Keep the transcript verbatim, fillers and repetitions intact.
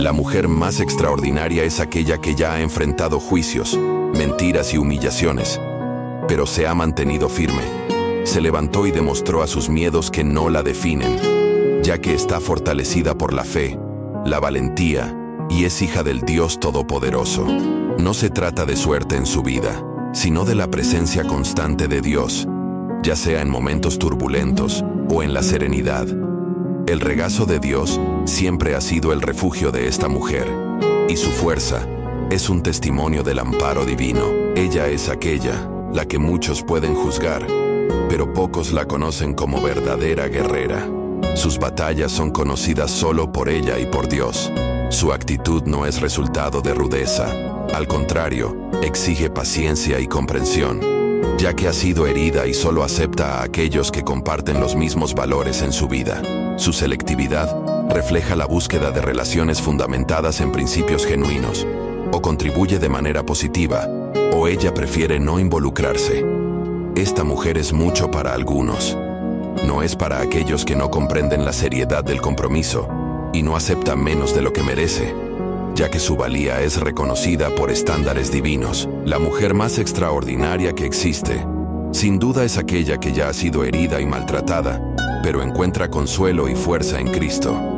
La mujer más extraordinaria es aquella que ya ha enfrentado juicios, mentiras y humillaciones, pero se ha mantenido firme. Se levantó y demostró a sus miedos que no la definen, ya que está fortalecida por la fe, la valentía y es hija del Dios Todopoderoso. No se trata de suerte en su vida, sino de la presencia constante de Dios, ya sea en momentos turbulentos o en la serenidad. El regazo de Dios siempre ha sido el refugio de esta mujer, y su fuerza es un testimonio del amparo divino. Ella es aquella, la que muchos pueden juzgar, pero pocos la conocen como verdadera guerrera. Sus batallas son conocidas solo por ella y por Dios. Su actitud no es resultado de rudeza, al contrario, exige paciencia y comprensión, ya que ha sido herida y solo acepta a aquellos que comparten los mismos valores en su vida. Su selectividad refleja la búsqueda de relaciones fundamentadas en principios genuinos, o contribuye de manera positiva, o ella prefiere no involucrarse. Esta mujer es mucho para algunos. No es para aquellos que no comprenden la seriedad del compromiso y no aceptan menos de lo que merece, ya que su valía es reconocida por estándares divinos. La mujer más extraordinaria que existe, sin duda, es aquella que ya ha sido herida y maltratada, pero encuentra consuelo y fuerza en Cristo.